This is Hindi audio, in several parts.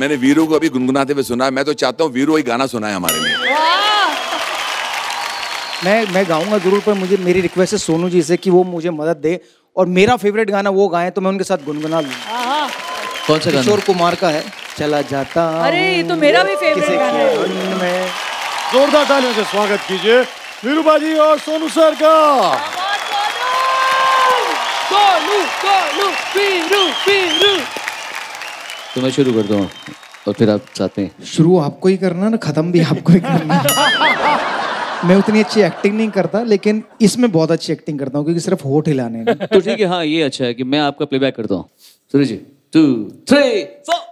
मैंने वीरू को अभी गुनगुनाते हुए सुना, मैं तो चाहता हूँ वीरू वही गाना सुनाए हमारे लिए। मैं गाऊंगा जरूर, पर मुझे मेरी रिक्वेस्ट है सोनू जी से कि वो मुझे मदद दे और मेरा फेवरेट गाना वो गाएं तो मैं उनके साथ गुनगुना लूंगा। कौन सा गाना? किशोर कुमार का है चला जाता। अरे ये तो मेरा भी फेवरेट गाना है। जोरदार तालियों से स्वागत कीजिए वीरू बाजी और सोनू सर का। सोनू सोनू वीरू वीरू। तो मैं शुरू करता हूँ और फिर आप साथ में। शुरू आपको ही करना ना, खत्म भी आपको ही करना। मैं उतनी अच्छी एक्टिंग नहीं करता, लेकिन इसमें बहुत अच्छी एक्टिंग करता हूँ क्योंकि सिर्फ होठ हिलाने हैं। तो ठीक है, हाँ ये अच्छा है कि मैं आपका प्लेबैक करता हूँ। सुनो जी, 2 3 4।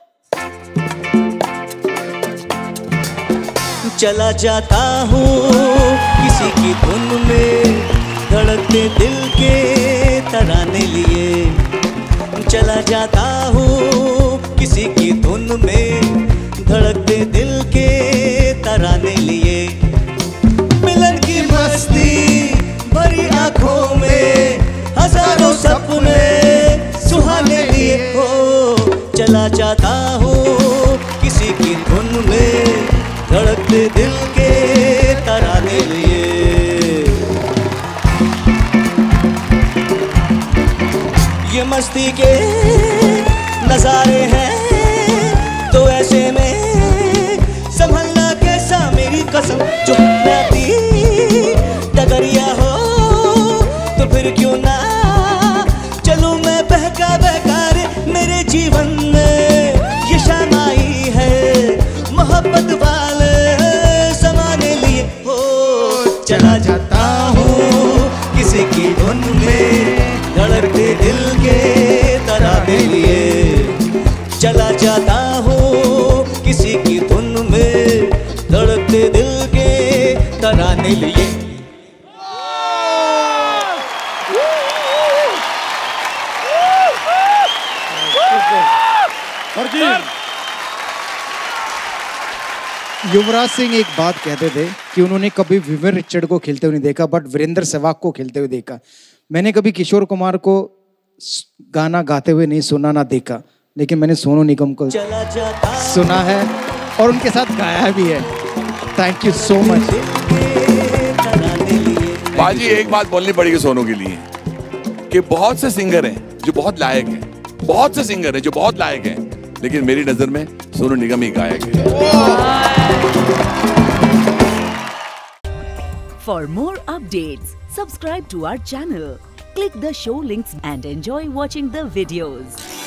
चला जाता हूँ किसी की धुन में, धड़कते दिल के तराने लिए। चला जाता हूँ किसी की धुन में, धड़कते दिल के तराने लिए। मिलन की मस्ती भरी आंखों में, हजारों सपने सुहाने लिए हो। चला जाता हूँ किसी की धुन में, धड़कते दिल के तराने लिए। ये मस्ती के नजारे हैं तो ऐसे में संभलना कैसा मेरी कसम। जो रहती डगरिया हो तो फिर क्यों ना चलूं मैं बहका बहका रे। मेरे जीवन में ये शाम आई है मोहब्बत वाले समाने लिए हो। चला जाता हूँ किसी की धुन में, धड़कते दिल के तराने लिए। चला जाता हूँ किसी की धुन में, धड़कते दिल के तराने लिए। युवराज सिंह एक बात कहते थे कि उन्होंने कभी विवेक रिचर्ड को खेलते हुए नहीं देखा, बट वीरेंद्र सहवाग को खेलते हुए देखा। मैंने कभी किशोर कुमार को गाना गाते हुए नहीं सुना ना देखा, लेकिन मैंने सोनू निगम को सुना है और उनके साथ गाया भी है। Thank you so much. बाजी एक बात बोलनी पड़ेगी सोनू के लिए कि बहुत से सिंगर हैं जो बहुत लायक हैं, बहुत से सिंगर हैं जो बहुत लायक हैं, लेकिन मेरी नजर में सोनू निगम ही गायक है। For more updates, subscribe to our channel, click the show links and enjoy watching the videos.